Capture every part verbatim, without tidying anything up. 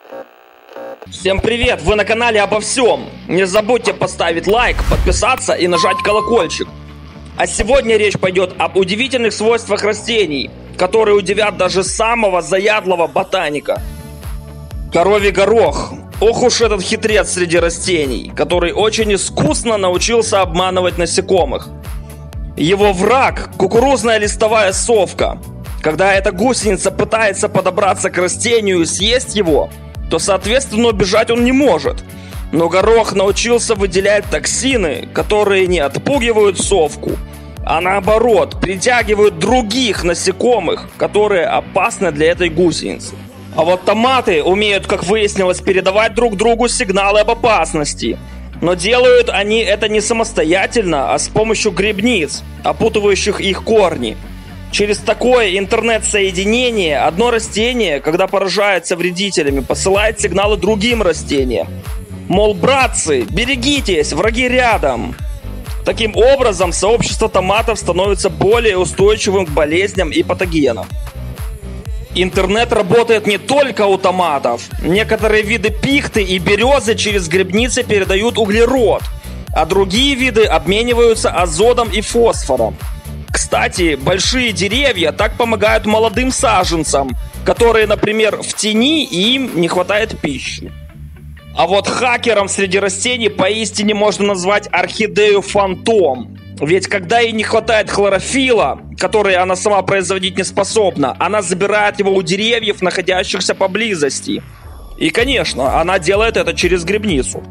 Всем привет! Вы на канале обо всем. Не забудьте поставить лайк, подписаться и нажать колокольчик. А сегодня речь пойдет об удивительных свойствах растений, которые удивят даже самого заядлого ботаника. Коровий горох. Ох уж этот хитрец среди растений, который очень искусно научился обманывать насекомых. Его враг – кукурузная листовая совка. Когда эта гусеница пытается подобраться к растению и съесть его, то, соответственно, убежать он не может. Но горох научился выделять токсины, которые не отпугивают совку, а наоборот, притягивают других насекомых, которые опасны для этой гусеницы. А вот томаты умеют, как выяснилось, передавать друг другу сигналы об опасности. Но делают они это не самостоятельно, а с помощью грибниц, опутывающих их корни. Через такое интернет-соединение одно растение, когда поражается вредителями, посылает сигналы другим растениям. Мол, братцы, берегитесь, враги рядом. Таким образом, сообщество томатов становится более устойчивым к болезням и патогенам. Интернет работает не только у томатов. Некоторые виды пихты и березы через грибницы передают углерод, а другие виды обмениваются азотом и фосфором. Кстати, большие деревья так помогают молодым саженцам, которые, например, в тени, и им не хватает пищи. А вот хакером среди растений поистине можно назвать орхидею фантом. Ведь когда ей не хватает хлорофила, который она сама производить не способна, она забирает его у деревьев, находящихся поблизости. И, конечно, она делает это через грибницу.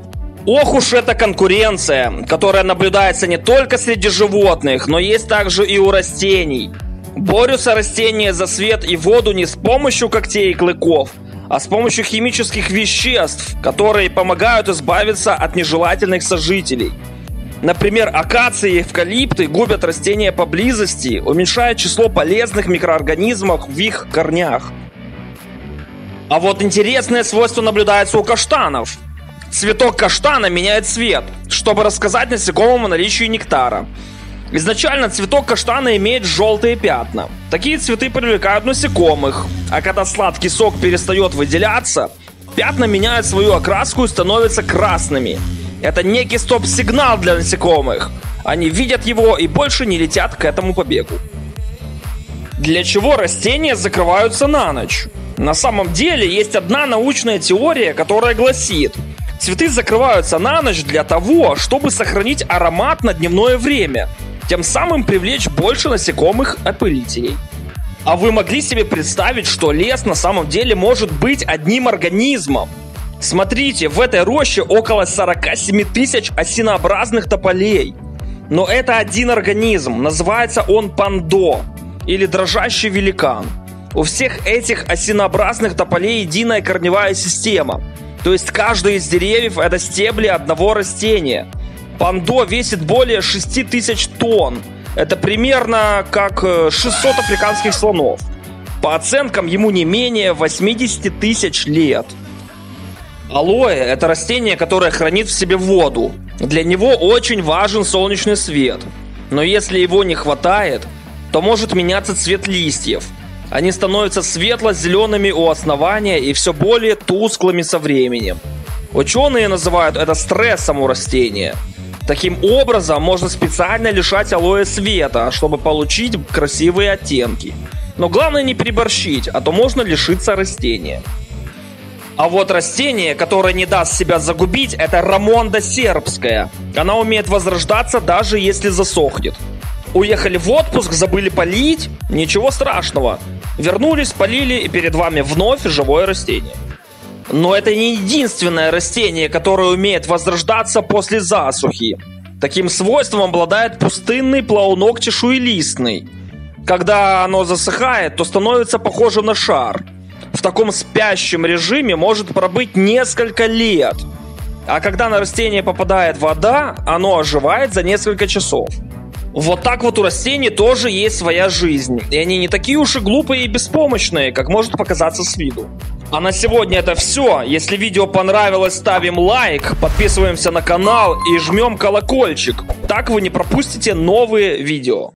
Ох уж эта конкуренция, которая наблюдается не только среди животных, но есть также и у растений. Борются растения за свет и воду не с помощью когтей и клыков, а с помощью химических веществ, которые помогают избавиться от нежелательных сожителей. Например, акации и эвкалипты губят растения поблизости, уменьшая число полезных микроорганизмов в их корнях. А вот интересное свойство наблюдается у каштанов. Цветок каштана меняет цвет, чтобы рассказать насекомому о наличии нектара. Изначально цветок каштана имеет желтые пятна. Такие цветы привлекают насекомых, а когда сладкий сок перестает выделяться, пятна меняют свою окраску и становятся красными. Это некий стоп-сигнал для насекомых. Они видят его и больше не летят к этому побегу. Для чего растения закрываются на ночь? На самом деле есть одна научная теория, которая гласит: цветы закрываются на ночь для того, чтобы сохранить аромат на дневное время, тем самым привлечь больше насекомых-опылителей. А вы могли себе представить, что лес на самом деле может быть одним организмом? Смотрите, в этой роще около сорок семь тысяч осинообразных тополей. Но это один организм, называется он пандо, или дрожащий великан. У всех этих осинообразных тополей единая корневая система. То есть каждый из деревьев это стебли одного растения. Пандо весит более шести тысяч тонн. Это примерно как шестьсот африканских слонов. По оценкам ему не менее восемьдесят тысяч лет. Алоэ – это растение, которое хранит в себе воду. Для него очень важен солнечный свет. Но если его не хватает, то может меняться цвет листьев. Они становятся светло-зелеными у основания и все более тусклыми со временем. Ученые называют это стрессом у растения. Таким образом, можно специально лишать алоэ света, чтобы получить красивые оттенки. Но главное не переборщить, а то можно лишиться растения. А вот растение, которое не даст себя загубить, это рамонда сербская. Она умеет возрождаться, даже если засохнет. Уехали в отпуск, забыли полить? Ничего страшного. Вернулись, полили, и перед вами вновь живое растение. Но это не единственное растение, которое умеет возрождаться после засухи. Таким свойством обладает пустынный плавунок чешуелистный. Когда оно засыхает, то становится похоже на шар. В таком спящем режиме может пробыть несколько лет. А когда на растение попадает вода, оно оживает за несколько часов. Вот так вот у растений тоже есть своя жизнь. И они не такие уж и глупые и беспомощные, как может показаться с виду. А на сегодня это все. Если видео понравилось, ставим лайк, подписываемся на канал и жмем колокольчик. Так вы не пропустите новые видео.